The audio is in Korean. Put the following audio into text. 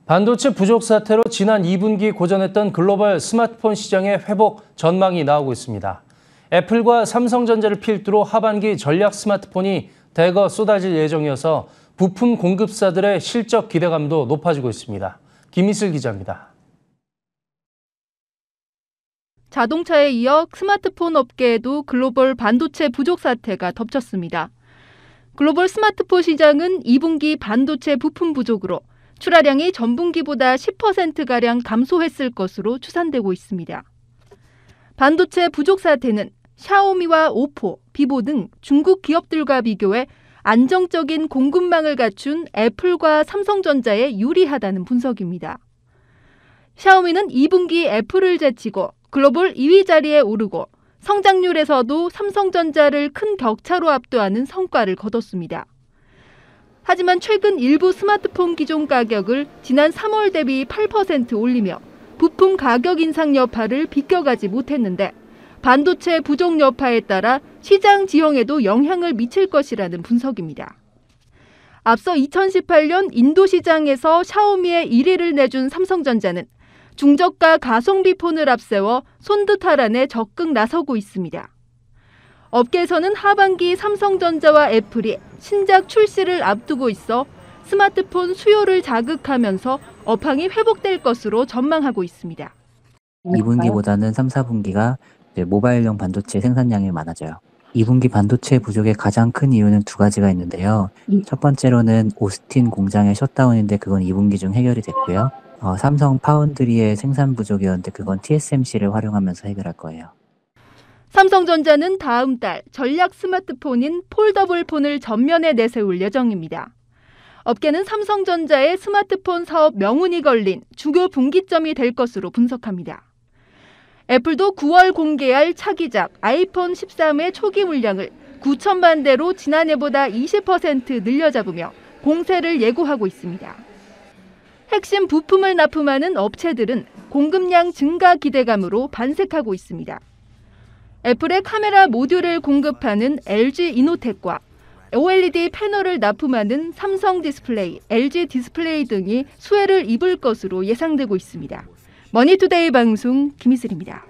반도체 부족 사태로 지난 2분기 고전했던 글로벌 스마트폰 시장의 회복 전망이 나오고 있습니다. 애플과 삼성전자를 필두로 하반기 전략 스마트폰이 대거 쏟아질 예정이어서 부품 공급사들의 실적 기대감도 높아지고 있습니다. 김희슬 기자입니다. 자동차에 이어 스마트폰 업계에도 글로벌 반도체 부족 사태가 덮쳤습니다. 글로벌 스마트폰 시장은 2분기 반도체 부품 부족으로 출하량이 전분기보다 10%가량 감소했을 것으로 추산되고 있습니다. 반도체 부족 사태는 샤오미와 오포, 비보 등 중국 기업들과 비교해 안정적인 공급망을 갖춘 애플과 삼성전자에 유리하다는 분석입니다. 샤오미는 2분기 애플을 제치고 글로벌 2위 자리에 오르고 성장률에서도 삼성전자를 큰 격차로 압도하는 성과를 거뒀습니다. 하지만 최근 일부 스마트폰 기종 가격을 지난 3월 대비 8% 올리며 부품 가격 인상 여파를 비껴가지 못했는데 반도체 부족 여파에 따라 시장 지형에도 영향을 미칠 것이라는 분석입니다. 앞서 2018년 인도 시장에서 샤오미의 1위를 내준 삼성전자는 중저가 가성비 폰을 앞세워 손드탈환에 적극 나서고 있습니다. 업계에서는 하반기 삼성전자와 애플이 신작 출시를 앞두고 있어 스마트폰 수요를 자극하면서 업황이 회복될 것으로 전망하고 있습니다. 2분기보다는 3, 4분기가 모바일용 반도체 생산량이 많아져요. 2분기 반도체 부족의 가장 큰 이유는 두 가지가 있는데요. 첫 번째로는 오스틴 공장의 셧다운인데 그건 2분기 중 해결이 됐고요. 삼성 파운드리의 생산 부족이었는데 그건 TSMC를 활용하면서 해결할 거예요. 삼성전자는 다음 달 전략 스마트폰인 폴더블 폰을 전면에 내세울 예정입니다. 업계는 삼성전자의 스마트폰 사업 명운이 걸린 주요 분기점이 될 것으로 분석합니다. 애플도 9월 공개할 차기작 아이폰 13의 초기 물량을 9천만 대로 지난해보다 20% 늘려잡으며 공세를 예고하고 있습니다. 핵심 부품을 납품하는 업체들은 공급량 증가 기대감으로 반색하고 있습니다. 애플의 카메라 모듈을 공급하는 LG 이노텍과 OLED 패널을 납품하는 삼성 디스플레이, LG 디스플레이 등이 수혜를 입을 것으로 예상되고 있습니다. 머니투데이 방송 김희슬입니다.